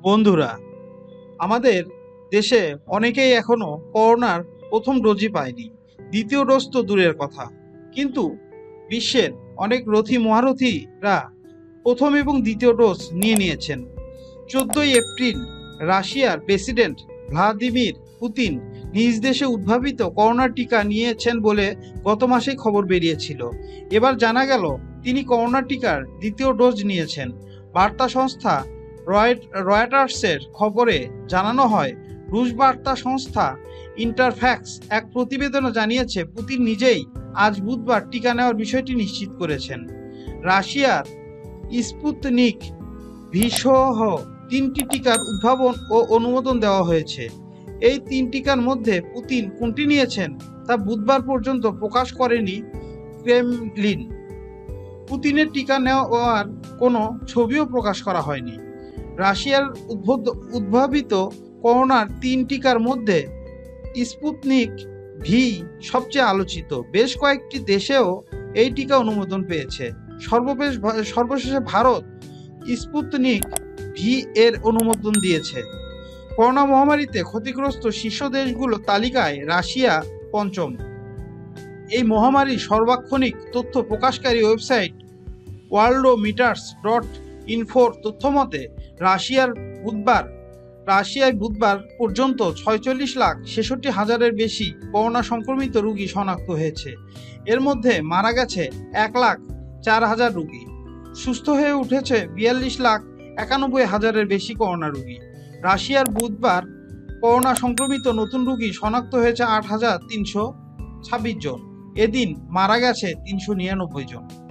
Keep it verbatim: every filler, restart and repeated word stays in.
বন্ধুরা, আমাদের দেশে অনেকেই এখনো করোনার প্রথম ডোজই পায়নি। দ্বিতীয় ডোজ তো দূরের কথা, কিন্তু বিশ্বের অনেক রথী মহারথীরা প্রথম এবং দ্বিতীয় ডোজ নিয়ে নিয়েছেন। চোদ্দই এপ্রিল রাশিয়ার প্রেসিডেন্ট ভ্লাদিমির পুতিন নিজ দেশে উদ্ভাবিত করোনার টিকা নিয়েছেন বলে গত মাসেই খবর বেরিয়েছিল। এবার জানা গেল তিনি করোনা টিকার দ্বিতীয় ডোজ নিয়েছেন। বার্তা সংস্থা রয়টার্সের খবরে জানানো হয়, রুশ বার্তা সংস্থা ইন্টারফ্যাক্স এক প্রতিবেদনে জানিয়েছে পুতিন নিজেই আজ বুধবার টিকা নেওয়ার বিষয়টি নিশ্চিত করেছেন। রাশিয়ার স্পুতনিক ভি সহ তিনটি টিকার উদ্ভাবন ও অনুমোদন দেওয়া হয়েছে। এই তিন টিকার মধ্যে পুতিন কোনটি নিয়েছেন তা বুধবার পর্যন্ত প্রকাশ করেনি ক্রেমলিন। পুতিনের টিকা নেওয়ার কোনো ছবিও প্রকাশ করা হয়নি। রাশিয়ার উদ্ভাবিত করোনার তিন টিকার মধ্যে স্পুতনিক ভি সবচেয়ে আলোচিত। বেশ কয়েকটি দেশেও এই টিকা অনুমোদন পেয়েছে। সর্বশেষ সর্বশেষে ভারত স্পুতনিক ভি এর অনুমোদন দিয়েছে। করোনা মহামারীতে ক্ষতিগ্রস্ত শীর্ষ দেশগুলোর তালিকায় রাশিয়া পঞ্চম। এই মহামারীর সর্বাক্ষণিক তথ্য প্রকাশকারী ওয়েবসাইট ওয়ার্ল্ডোমিটার্স ডট ইনফোর তথ্য মতে রাশিয়ার বুধবার রাশিয়ায় বুধবার পর্যন্ত ছয়চল্লিশ লাখ ছেষট্টি হাজারের বেশি করোনা সংক্রমিত রোগী শনাক্ত হয়েছে। এর মধ্যে মারা গেছে এক লাখ চার হাজার রোগী। সুস্থ হয়ে উঠেছে বিয়াল্লিশ লাখ একানব্বই হাজারের বেশি করোনা রোগী। রাশিয়ার বুধবার করোনা সংক্রমিত নতুন রোগী শনাক্ত হয়েছে আট হাজার তিনশো ছাব্বিশ জন। এদিন মারা গেছে তিনশো নিরানব্বই জন।